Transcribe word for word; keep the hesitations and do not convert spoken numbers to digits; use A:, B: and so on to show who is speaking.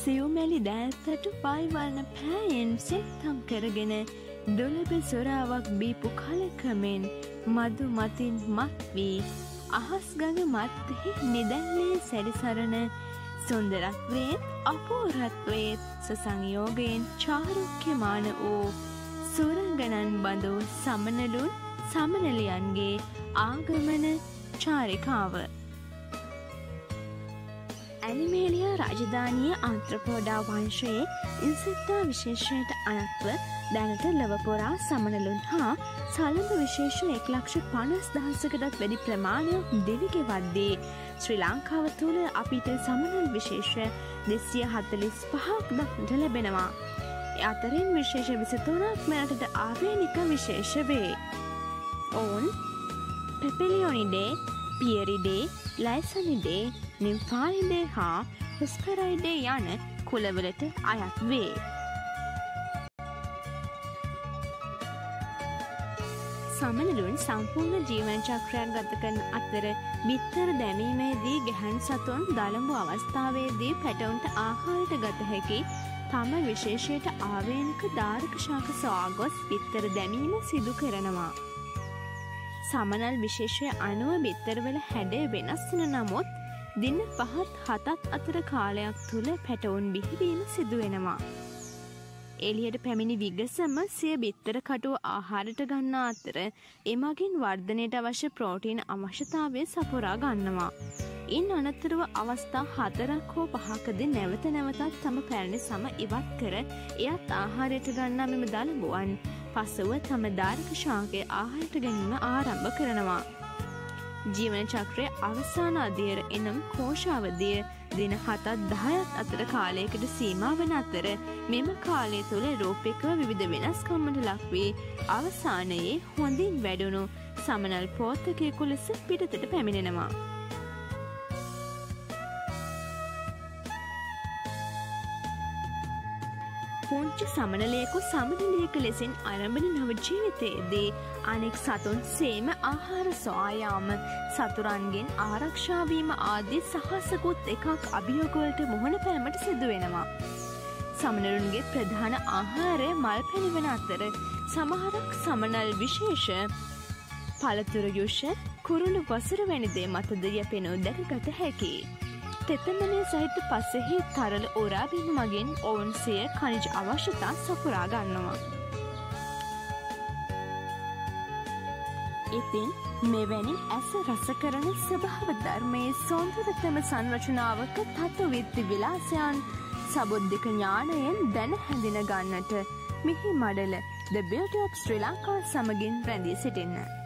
A: සිව්මැලි දෑල්තට පයිවරණ පෑයෙන් සෙක්තම් කරගෙන දොළබ සොරාවක් බීපු කලකමෙන් මදු මතින් මත් වී අහස් ගඟ මත්හි නිදැල්ලේ සැරිසරණ සුන්දරත්වයෙන් අපූර්වත්වයෙන් සසංයෝගයෙන් චාරුක්‍යමාන වූ සුරංගනන් බඳු සමනලුන් සමනලියන්ගේ ආගමන චාරිකාව. ඇනිමේලියා රාජධානිය ආන්ත්‍රපෝඩා වංශයේ ඉන්සෙක්ටා විශේෂයට අනත්ව දැනට ලොවපොරා සමනලුන් හා සළඹ විශේෂ එක් ලක්ෂ පනස් දහසකටත් වැඩි ප්‍රමාණයක් දිවිගෙවද්දී ශ්‍රී ලංකාව තුළ අපිට සමනල් විශේෂ දෙසිය හතළිස් පහක් දක්නට ලැබෙනවා. ඒ අතරින් විශේෂ විසිතුනක් මෙරටට ආවේනික විශේෂ වේ. ඔවුන් පෙපිලියොනිඩේ, පියරිඩේ, ලයිසනිඩේ, නිම්ෆානිඩේ හා හෙස්පෙරයිඩේ යන කුලවලට අයත් වේ. සමනලුන් සම්පූර්ණ ජීවන චක්‍රයක් ගත කරන අතර බිත්තර දැමීමේදී ගැහැණු සතුන් දළඹු අවස්ථාවේදී පැටවුන්ට ආහාරයට ගත හැකි තම විශේෂයට ආවේනික දාරක ශාක සොයා ගොස් බිත්තර දැමීම සිදු කරනවා. සමනල් විශේෂය අනුව බිත්තරවල හැඩය වෙනස් වන නමුත් දින පහත් හතත් අතර කාලයක් තුළ පැටවුන් බිහිවීම සිදු වෙනවා. එළියට පැමිණි විගසම සිය බිත්තර කටුව ආහාරයට ගන්නා අතර එමගින් වර්ධනයට අවශ්‍ය ප්‍රෝටීන අවශ්‍යතාවය සපුරා ගන්නවා. ඉන් අනතුරුව අවස්ථා හතරක් හෝ පහකදී නැවත නැවතත් තම පැරණි සම ඉවත් කර එයත් ආහාරයට ගන්නා මෙම දළඹුවන් පසුව තම දාරක ශාකය ආහාරයට ගැනීම ආරම්භ කරනවා. ජීවන චක්‍රයේ අවසාන අදියර එනම් කෝෂාවදිය දින හතත් දහයත් අතර කාලයකට සීමා වන අතර මෙම කාලය තුළ රූපිකව විවිධ වෙනස්කම්වලට ලක් වී අවසානයේ හොඳින් වැඩුණු සමනල් පෝත්තකයෙකු ලෙස පිටතට පැමිණෙනවා. පුංචි සමනලයෙකු සමනලයක ලෙසින් ආරම්භන නව ජීවිතයේදී අනෙක් සතුන් සේම ආහාර සොයා යාම, සතුරන්ගෙන් ආරක්ෂා වීම ආදී සහසකුත් එකක් අභියෝගවලට මුහුණ පෑමට සිදු වෙනවා. සමනලුන්ගේ ප්‍රධාන ආහාරය මල් පැණි වන අතර සමහරක් සමනල් විශේෂ පළතුරු යුෂ, කුරුළු වසර වැනි දේ මතද යැපෙනු දැකගත හැකියි. තෙතමනය සහිත පසෙහි තරල උරාබීම මගින් ඔවුන් සිය ಖನಿජ අවශ්‍යතා සපුරා ගන්නවා. ඉතින් මෙවැනි ඇස රස කරන ස්වභාව ධර්මයේ සෞන්දර්යතම සංරචනාවක තතු විත්ති විලාසයන් සබුද්ධික ඥානයෙන් දැන හැඳින ගන්නට මිහි මඩල The Beauty of Sri Lanka සමගින් රැඳී සිටින්න.